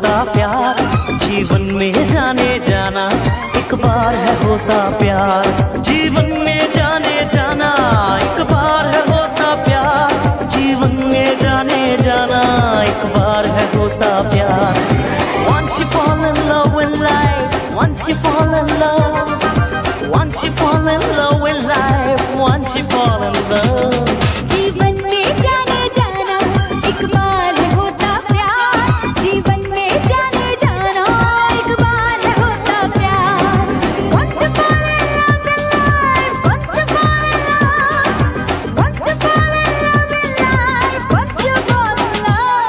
होता प्यार, जीवन में जाने जाना एक बार है होता प्यार, जीवन में जाने जाना एक बार है होता प्यार, जीवन में जाने जाना एक बार है होता प्यार। Once you fall in love with life, once you fall in love, once you fall in love with life, once you fall in love। जीवन में जाने जाना एक बार है होता प्यार, जीवन में जाने जाना एक बार है होता प्यार। Once you fall in love with life, once you fall in love, once you fall in love with life, once you fall in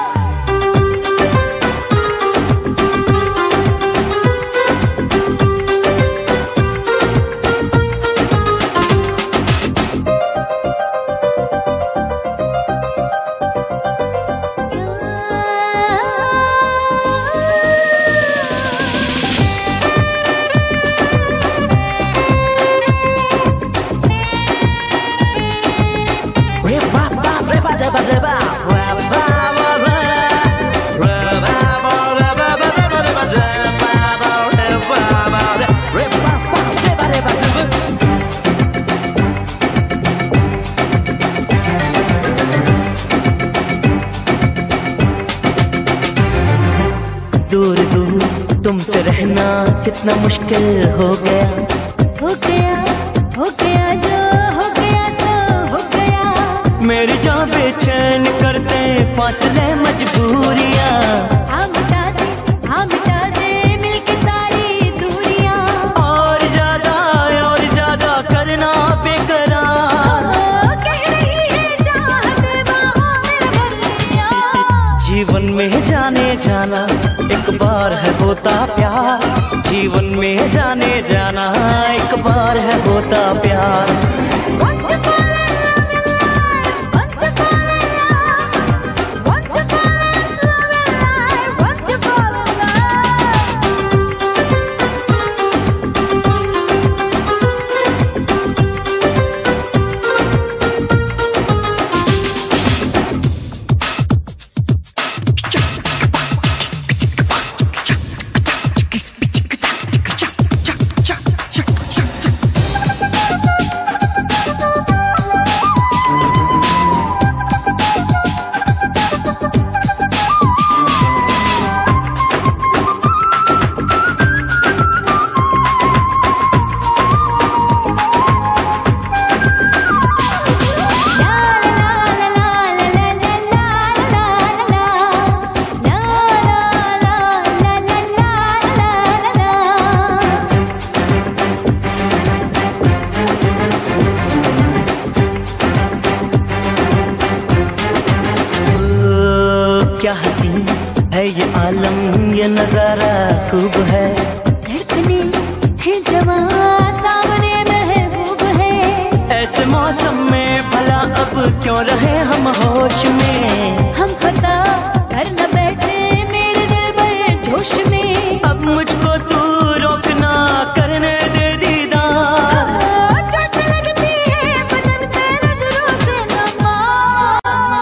दूर दूर तुमसे रहना कितना मुश्किल हो गया, हो गया, हो गया, जो हो गया सो हो गया। मेरी जान बेचैन करते फासले मजबूरियां, हाँ मिटा दे मिलके सारी दूरियां, और ज्यादा करना बेकरार। कह रही है चाहत बाहों में भर लिया। जीवन में जाने जाना एक बार है होता प्यार, जीवन में जाने जाना एक बार है होता प्यार। Once you fall in love with life, once you fall in love, once you fall in love with life, once you fall in क्या हसीन है ये आलम, ये नजारा खूब है, धड़कने है जवां सामने महबूब है। ऐसे मौसम में भला अब क्यों रहे हम होश में, हम खता कर न बैठे मेरे दिल भर जोश में। अब मुझको तू रोकना करने दे दीदार। चोट लगती है बदन पे नजरों से नमार।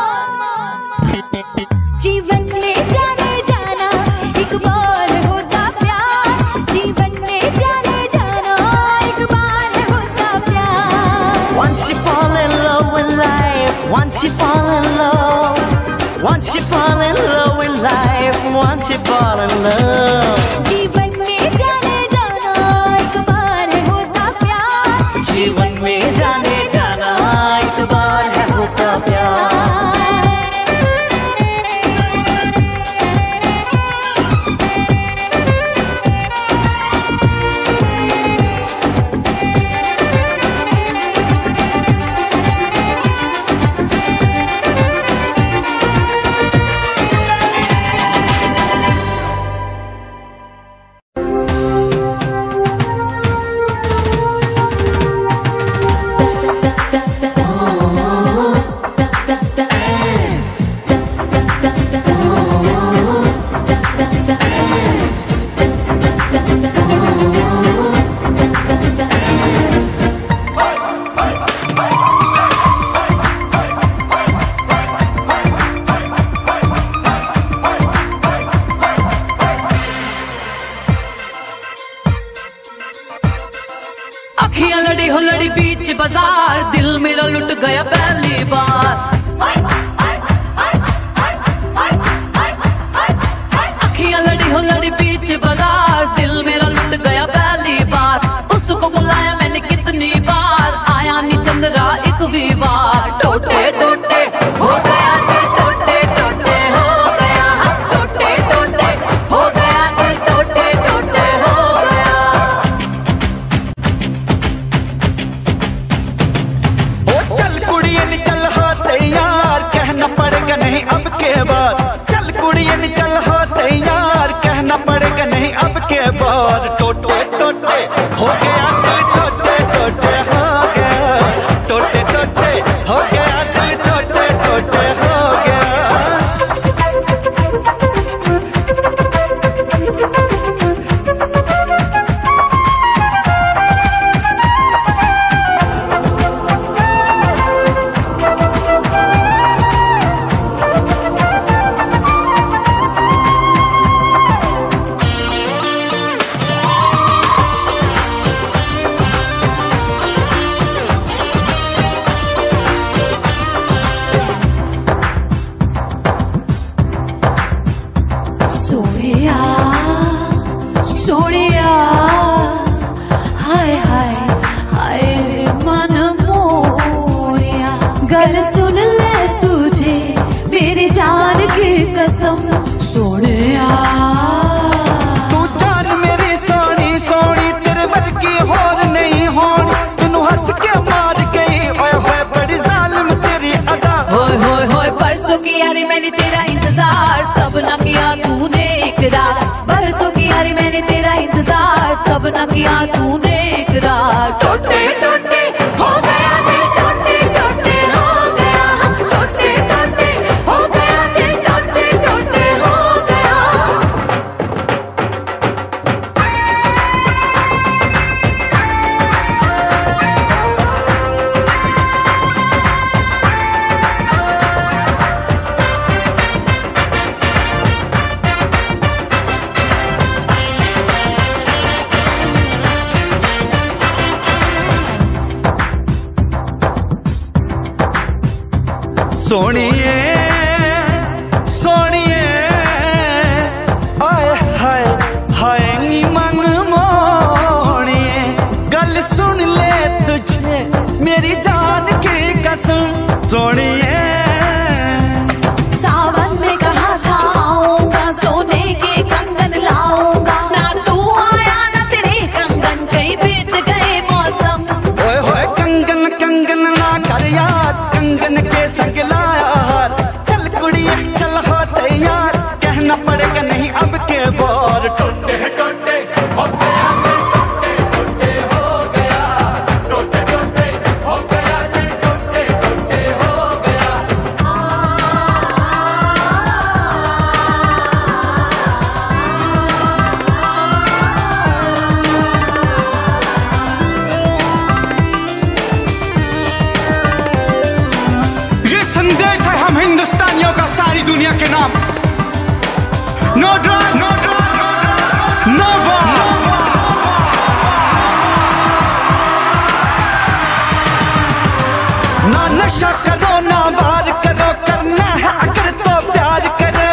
जीवन में जाने जाना एक बार होता प्यार, जीवन में जाने जाना एक बार होता प्यार। Once you fall in love with life, once you fall in love, once you fall in love with life, once you fall in love। जीवन में जाने जाना एक बार होता प्यार, जीवन में जाने जाना एक बार है होता प्यार। की यारी मैंने तेरा इंतजार, तब ना किया तूने इकरार। बरसों की यारी मैंने तेरा इंतजार, तब ना किया तूने इकरार। टूटे टूटे हो गया दिल, टूटे टूटे हो गया, टूटे टूटे हो गया दिल, टूटे टूटे हो गया। सोनिए सोनिए आए हाय हाय नी मन मोनिए, गल सुन ले तुझे मेरी जान की कसम। सोनिए सावन में कहा था आऊंगा, सोने के कंगन लाऊंगा, ना तू आया ना तेरे कंगन, कहीं बीत गए मौसम। ओए होए कंगन कंगन ना कर यार, कंगन के संग लाया हार। चल कुड़िए चल हो तैयार, कहना पड़ेगा नहीं अब के बार। टूटे टूटे हो गया दिल, टूटे टूटे हो गया, टूटे टूटे हो गया दिल, टूटे टूटे हो गया। ये संदेश है हम हिंदुस्तानियों का सारी दुनिया के नाम। No drugs, no drugs, no war. ना नशा करो ना वार करो, करना है अगर तो प्यार करो।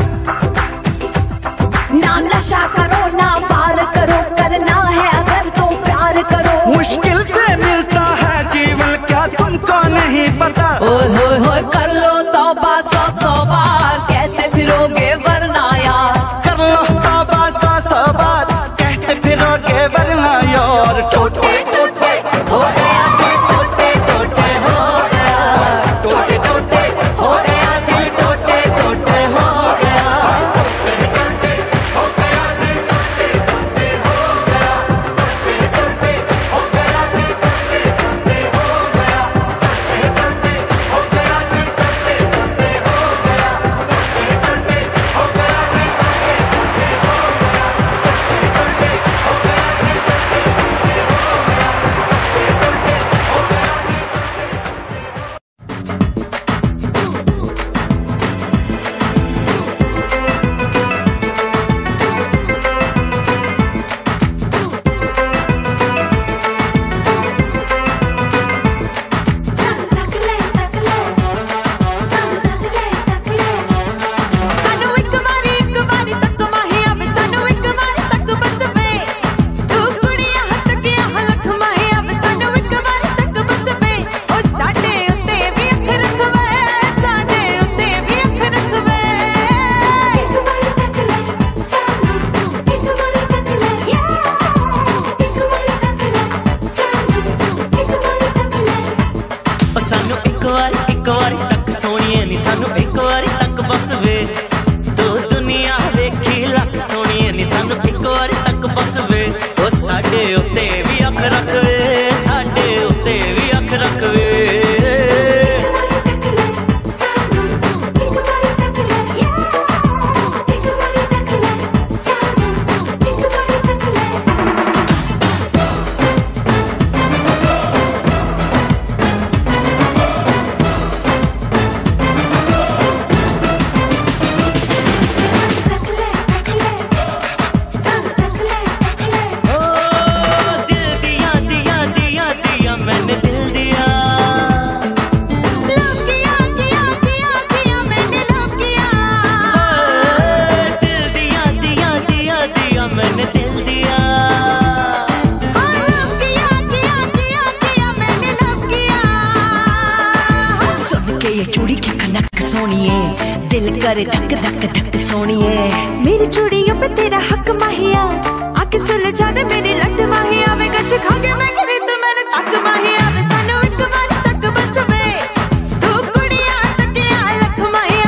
ना नशा करो ना पार करो, करना है अगर तो प्यार करो। मुश्किल से मिलता है जीवन, क्या तुमको नहीं पता। ओए होए होए कर लो तौबा 100 बार, कहते फिरोगे वरना यार। कर लो तौबा 100 बार, कहते फिरोगे वरना यार। टूटे टूटे हो गया दिल, टूटे टूटे हो गया, टूटे टूटे हो गया दिल, टूटे टूटे हो गया। एक बारी तक सोनिए नी सानू, एक बारी तक बस वे। दो दुनिया देखी लख सोनिए नी सानू, एक बारी तक बस वे। ओ साडे उत्ते भी अख रख वे, साडे उत्ते भी अख रख वे। चूड़ी की खनक सोनिए, दिल करे धक धक धक सोनिए। मेरी चूड़ियों पे तेरा हक माहिया, आके सुलझा दे मेरी लट माहिया। वे गश खा के मैं गिरी तो मैंने चक माहिया। वे सानू एक बार तक बस वे, तू कुड़िया तकिया लख माहिया।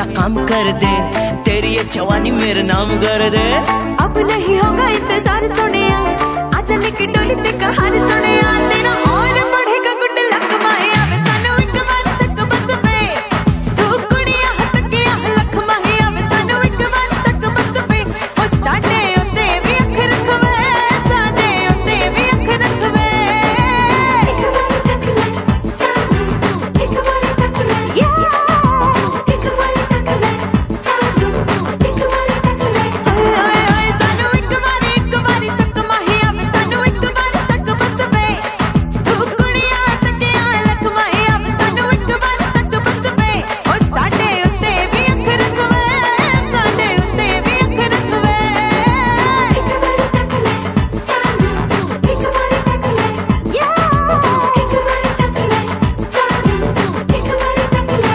मेरा काम कर दे, तेरी ये जवानी मेरे नाम कर दे। अब नहीं होगा इंतजार सोनिया, आजा लेके डोली ते कहार सोनिया, तेरा और बढ़ेगा गुड लक माया वे सानू एक बार तक बस पे, तू कुड़िया हटकिया लख माया वे सानू एक बार तक बस पे। ओ साडे उत्ते भी अख रखवे, साडे उत्ते भी अख रखवे, एक बार तक ले सानू, एक बार तक ले या, एक बार तक ले सानू, एक बार तक ले। ओए ओए ओए सानू एक बारी तक माहिया वे सानू एक बार तक बस पे, तू कुड़िया तकिया लख माहिया वे सानू एक बार तक बस पे। ओ साडे उत्ते भी अख रखवे, साडे उत्ते भी अख रखवे, एक बार तक ले सानू, एक बार तक ले या, एक बार तक ले सानू, एक बार तक ले।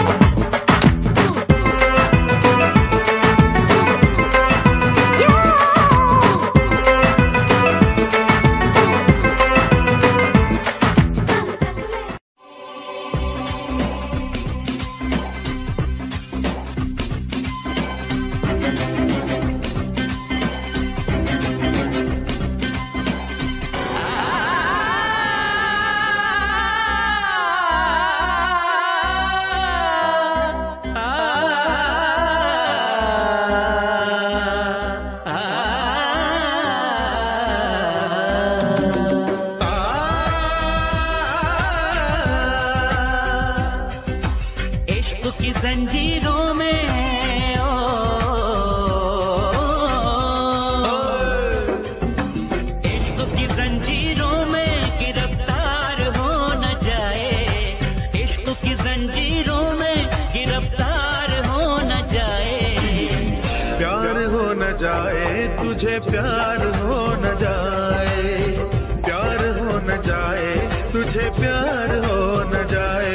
इश्क की जंजीरों में ओ, इश्क की जंजीरों में गिरफ्तार हो न जाए, इश्क की जंजीरों में गिरफ्तार हो न जाए। प्यार हो न जाए तुझे, प्यार हो न जाए, प्यार हो न जाए तुझे, प्यार हो न जाए।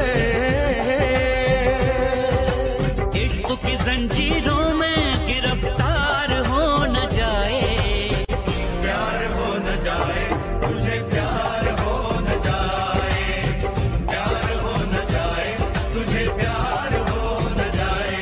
इश्क की जंजीरों में गिरफ्तार हो न जाए, प्यार हो न जाए तुझे, प्यार हो न जाए, प्यार हो न जाए तुझे, प्यार हो न जाए।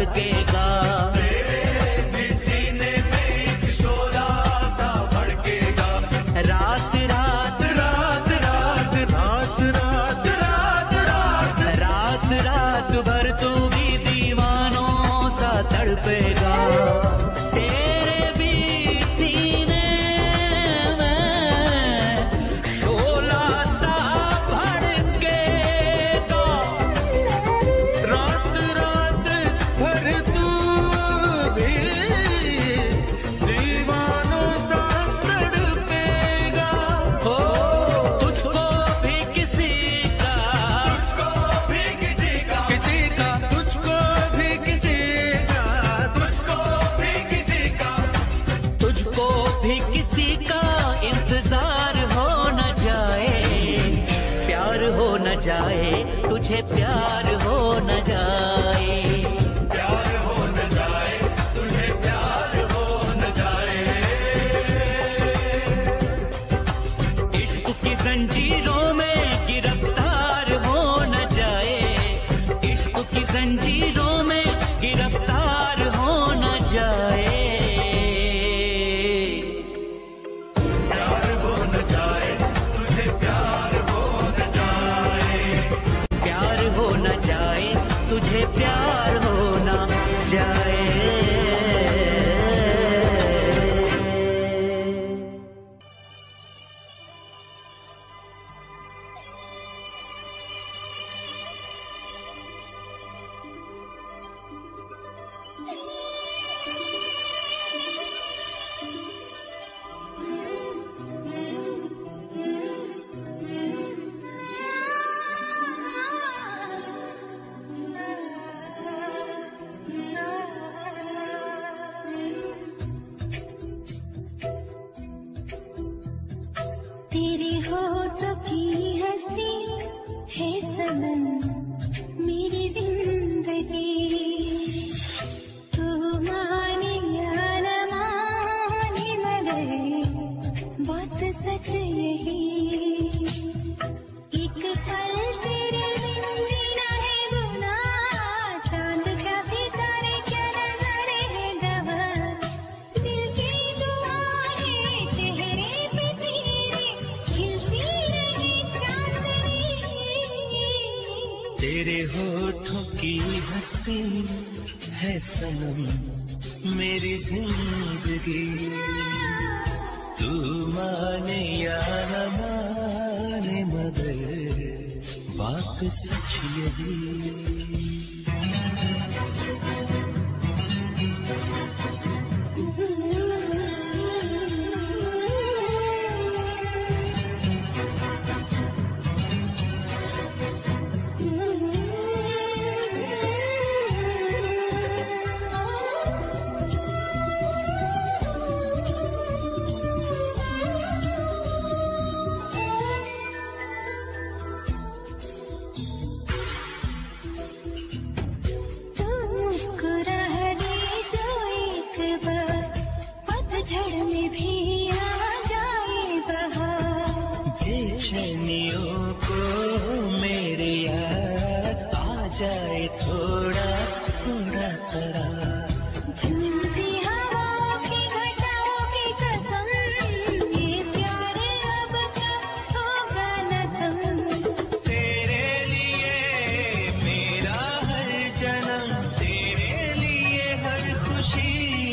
धड़केगा। सीने में एक शोला सा भड़केगा। रात रात रात रात रात रात रात रात रात रात भर तू भी दीवानों सा तड़पेगा। तेरे भी सीने में शोला सा भड़केगा। रात रात भर तू भी दीवानों सा तड़पेगा। हो तुझको भी किसी का, तुझको भी किसी का, किसी का, तुझको भी किसी का, तुझको भी किसी का, तुझको भी किसी का इंतजार हो न जाए। प्यार हो न जाए, तुझे प्यार हो न जाए। प्यार हो न जाए, तुझे प्यार हो न जाए। इश्क की जंजीरों में गिरफ्तार हो न जाए। इश्क की जंजीरों में गिरफ्तार हो न जाए। प्यार हो न जाए, तुझे प्यार हो न जाए। प्यार हो न जाए, तुझे प्यार हो न जाए। तेरे होठों की हंसी है सनम मेरी जिंदगी। तू माने या न माने मगर बात सच यही। एक पल तेरे बिन जीना है गुनाह। चांद का सितारे क्या नजर है गवाह। दिल की दुआएं चेहरे पे तेरे खिलती रहे चांदनी। तेरे होठों की हंसी है सनम मेरी जिंदगी। तू माने या न माने मगर बात सच यही। बेचैनियों को मेरे यार आ जाए थोड़ा थोड़ा करार। झूठी हवाओं की घटाओं की कसम ये प्यार अब कब होगा न कम। तेरे लिए मेरा हर जन्म, तेरे लिए हर खुशी।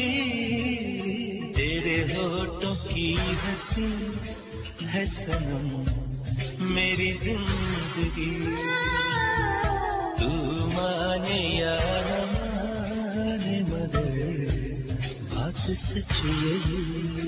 तेरे होठों की हंसी है सनम मेरी जिंदगी। तू माने या न माने मगर बात सच यही।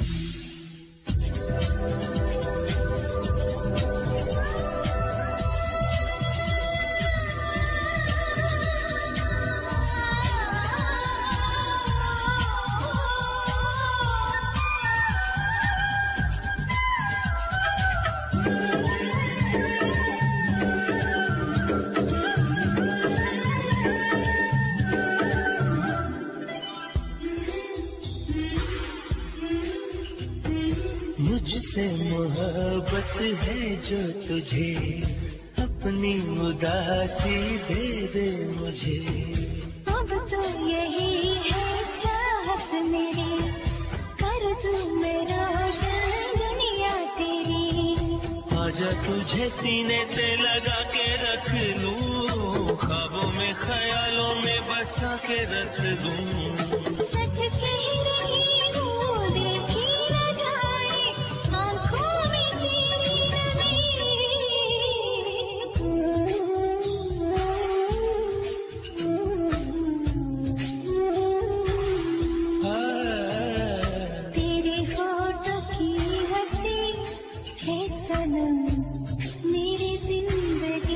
मुझसे मोहब्बत है जो तुझे, अपनी उदासी दे दे मुझे। अब तो तुझे सीने से लगा के रख लूं, ख्वाबों में ख्यालों में बसा के रख दूं। सच कह रही हूँ देखी न जाए आँखों में तेरी नमी। तेरे होठों की हंसी है सनम मेरी जिंदगी।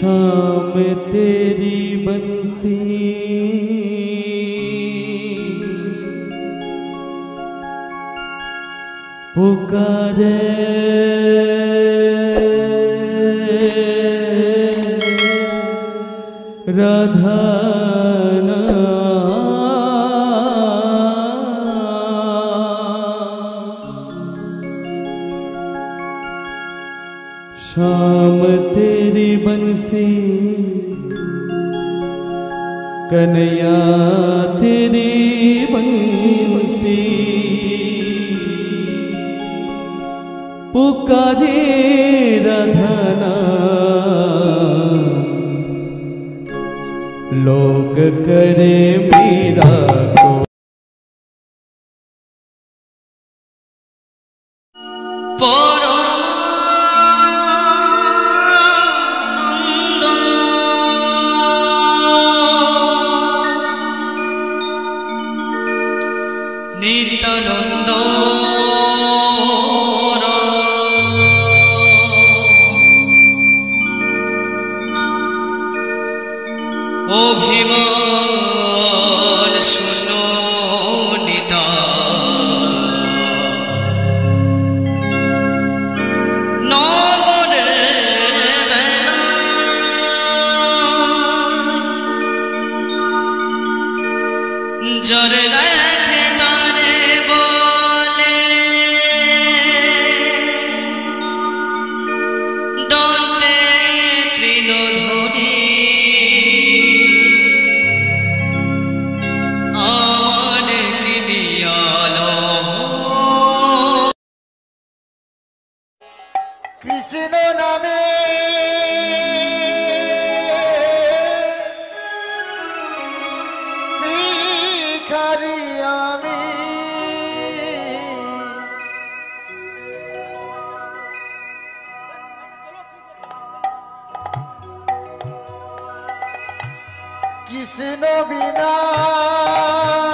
शाम तेरी बंसी पुकारे राधा शाम तेरी बंसी कन्हैया तेरी बंसी पुकारे राधा लोग करे मेरा को অভিমান শুনো নিতা নগরে বেলা জরে রাখে তারে বলে দন্তে তৃণধ্বনি কৃষ্ণ নামে ভিখারি আমি কৃষ্ণ বিনা